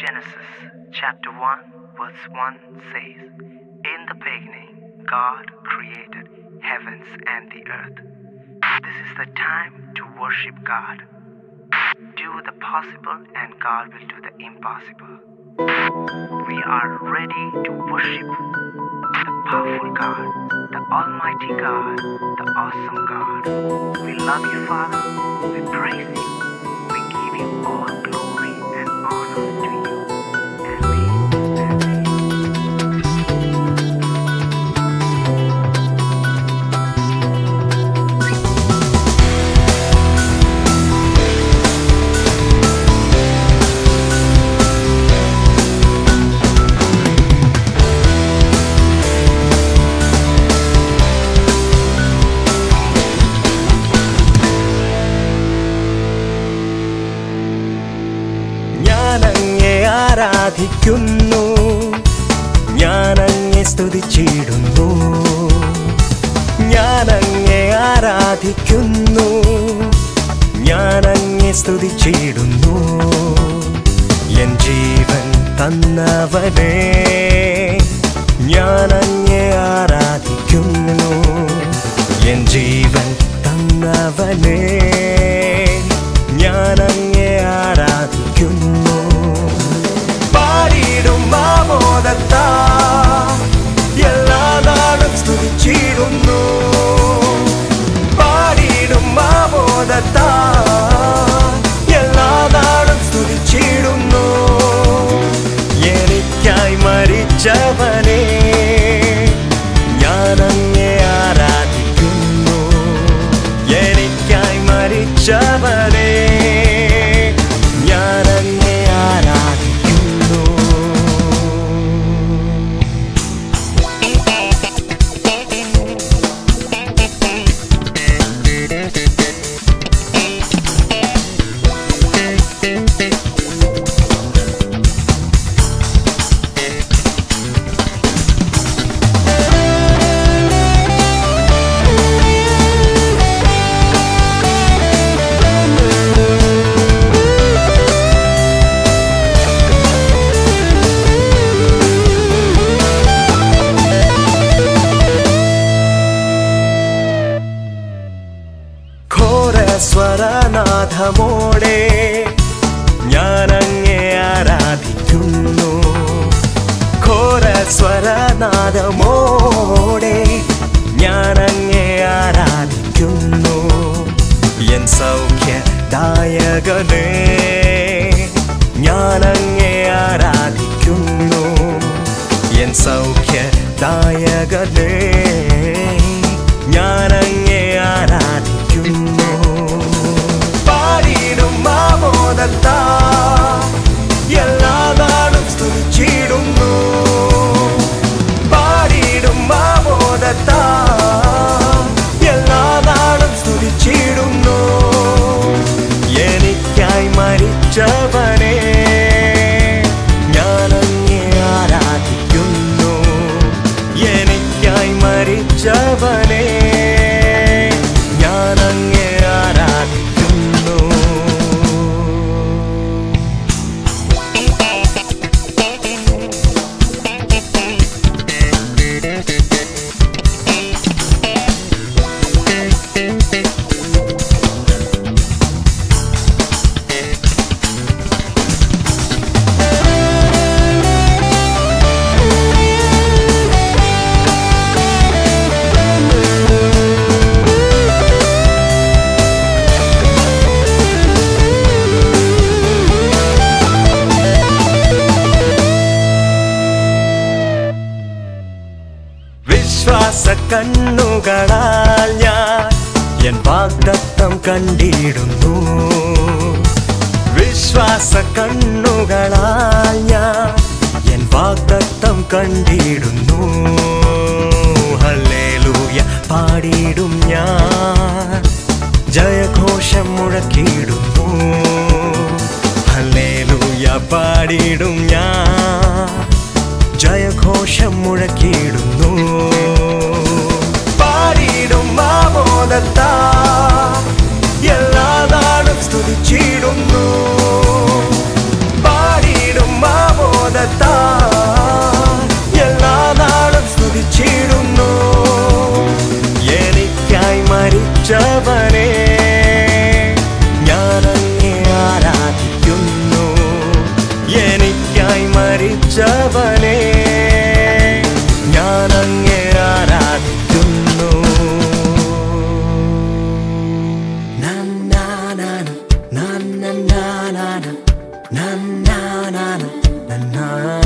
Genesis chapter 1 verse 1 says, "In the beginning God created heavens and the earth." This is the time to worship God. Do the possible and God will do the impossible. We are ready to worship the powerful God, the Almighty God, the awesome God. We love you, Father. We praise you. We give you all glory and honor to you. ആരാധിക്കുന്നു, ഞാനങ്ങേ സ്തുതിച്ചിടുന്നു. ഞാനങ്ങേ ആരാധിക്കുന്നു, ഞാനങ്ങേ സ്തുതിച്ചിടുന്നു. N ജീവൻ തന്നവനേ, ഞാനങ്ങേ ആരാധിക്കുന്നു. N ജീവൻ തന്നവനേ, ഞാനങ്ങേ ആരാധിക്കുന്നു. പാടിയിടും ആമോദത്താ എല്ലാ നാളും സ്തുതിച്ചിടുന്നു. പാടിയിടും ആമോദത്താ എല്ലാ നാളും സ്തുതിച്ചിടുന്നു. എനിക്കായി മരിച്ചവനേ, ഞാനങ്ങേ ആരാധിക്കുന്നു. എനിക്കായി മരിച്ചവനേ, ഞാനങ്ങേ ആരാധിക്കുന്നു. സ്വരനാഥമോടെ ഞാനങ്ങേ ആരാധിക്കുന്നു. ഘോരസ്വരനാഥമോടെ ഞാനങ്ങേ ആരാധിക്കുന്നു. എൻ സൗഖ്യദായകനേ, ഞാനങ്ങേ ആരാധിക്കുന്നു. എൻ സൗഖ്യദായകനേ, ഞാനങ്ങേ ആരാധിക്കുന്നു. പാടിയിടും ആമോദത്താ എല്ലാ നാളും സ്തുതിച്ചിടുന്നു. പാടിയിടും ആമോദത്താ എല്ലാ നാളും സ്തുതിച്ചിടുന്നു. എനിക്കായി മരിച്ചവനേ, ഞാനങ്ങേ ആരാധിക്കുന്നു. എനിക്കായി മരിച്ചവനേ, ഞാനങ്ങേ ആരാധിക്കുന്നു. വിശ്വാസ കണ്ണുകളാൽ ഞാൻ എൻ വാഗ്ദത്തം കണ്ടിടുന്നു. വിശ്വാസ കണ്ണുകളാൽ ഞാൻ എൻ വാഗ്ദത്തം കണ്ടിടുന്നു. ഹല്ലേലൂയ പാടിയിടും ഞാൻ, ജയഘോഷം മുഴക്കിയിടുന്നു. ഹല്ലേലൂയ പാടിയിടും ഞാൻ, ജയഘോഷം മുഴക്കിയിടുന്നു. പാടിയിടും ആമോദത്താ എല്ലാ നാളും സ്തുതിച്ചിടുന്നു. പാടിയിടും രക്ഷിച്ചവനെ ഞാൻ അങ്ങേ ആരാധിക്കുന്നു. Na na na na na na na na na na na.